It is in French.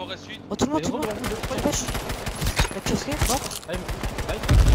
forêt sud. Oh, tout le monde, Mais tout le monde. gros, Dépêche. La casquette, mort. Allez,